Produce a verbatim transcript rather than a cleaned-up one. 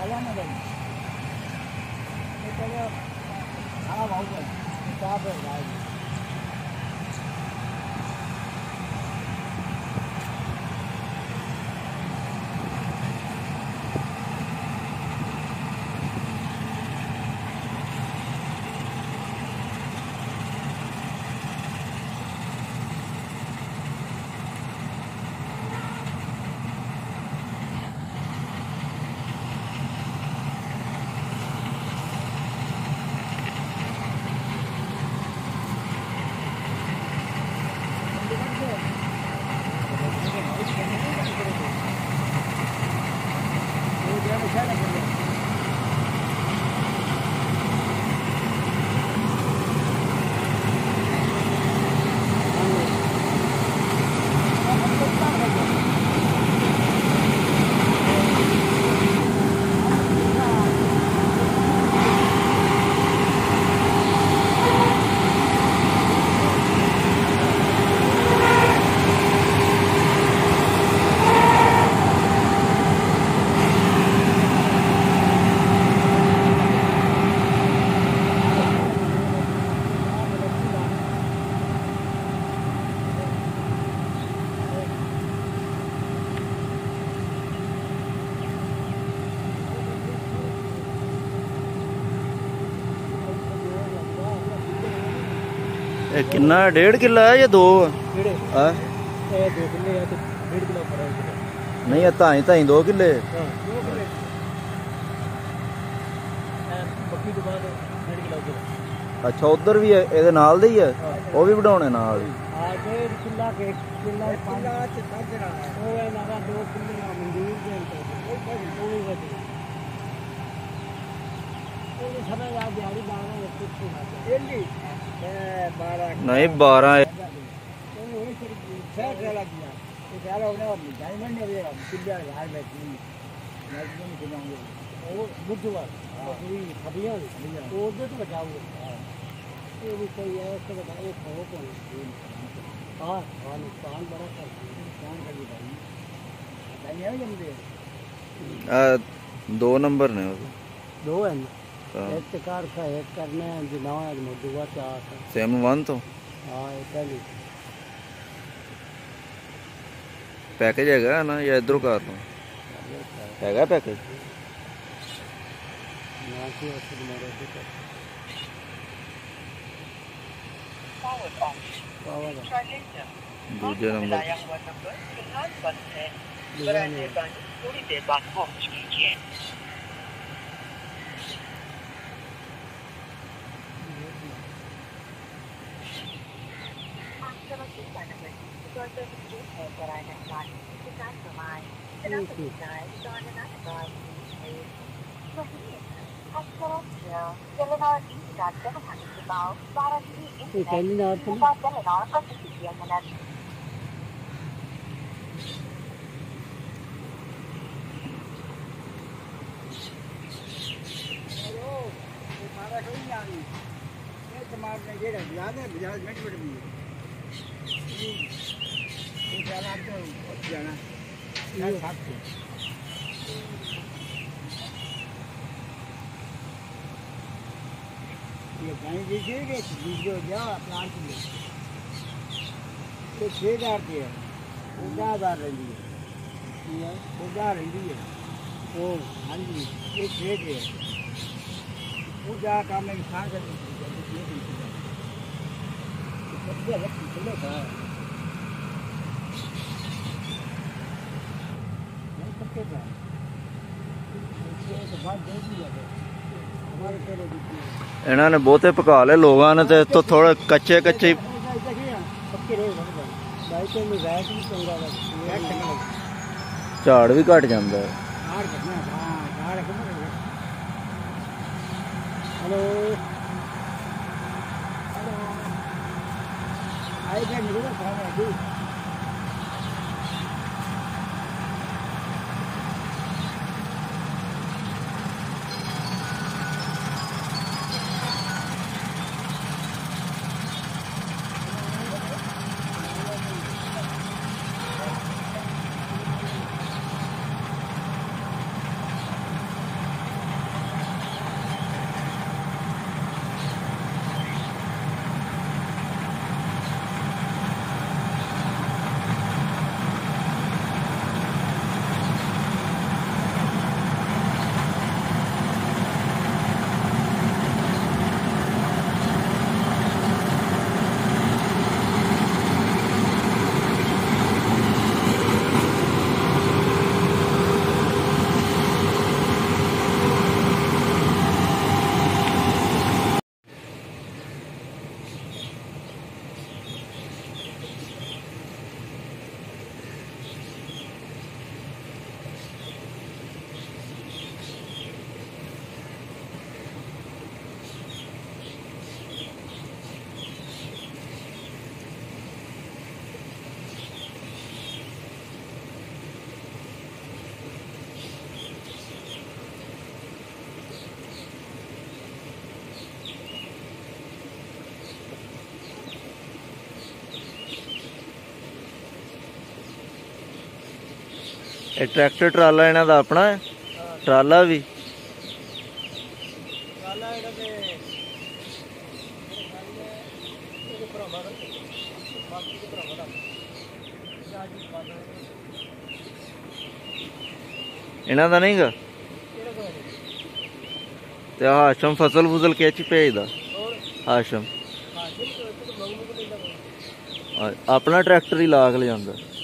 आया ना भाई ये चलो हाँ भाव पर हिसाब है भाई कितना डेढ़ किलो है या दो हाँ दो किले या तो डेढ़ किलो पर नहीं है ताई ताई दो किले अच्छा उधर भी है ये नाल दे ही है वो भी बढ़ाने नाल किला के किला वो है नारा दो किले मंजूर के समय याद दिहाड़ी नहीं बारह बुधवार हाँ नुकसान बड़ा नुकसान कर दो नंबर ने दो है एक कार का एक करने जो नवा है दुआ चार सेम वन तो हाँ पहली पैकेज है ना या इधरों कर लो है पैकेज दूसरे नंबर थोड़ी देर बाद पहुंच कीजिए ये गाय दीजिएगा वीडियो जा प्लांट में तो छः हज़ार की है उड़ा हज़ार रही है ये उड़ा रही है ओ हाँ जी ये छः है उड़ा काम में इंसान कर सबसे अलग चले था नहीं सकते था तो बात दे दी जाए हमारे तेरे दीजिए इन्होंने बहुते पका ले लोगों ने तो तो थोड़े कच्चे कच्चे झाड़ भी घट जाता है। हेलो हेलो ਇਹ ਟਰੈਕਟਰ ਟਰਾਲਾ ਇਹਨਾਂ ਦਾ ਆਪਣਾ ਹੈ? ਟਰਾਲਾ ਵੀ ਟਰਾਲਾ ਇਹਦਾ ਤੇ ਇਹਦੇ ਭਰਾਵਾਂ ਦਾ ਬਾਕੀ ਦੇ ਭਰਾਵਾਂ ਦਾ ਜਾਜੀ ਪਾਣਾ ਇਹਨਾਂ ਦਾ ਨਹੀਂਗਾ। ਕਿਹੜਾ ਕੋਈ ਤੇ ਹਾਸ਼ਮ ਫਸਲ ਫੁਜ਼ਲ ਕਿਹ ਚ ਭੇਜਦਾ? ਹੋਰ ਹਾਸ਼ਮ ਹਾਂ ਜੀ ਤੋਂ ਮੰਗ ਮੁਕ ਲੈਂਦਾ ਆਪਣਾ ਟਰੈਕਟਰ ਹੀ ਲਾ ਕੇ ਲਿਆਂਦਾ।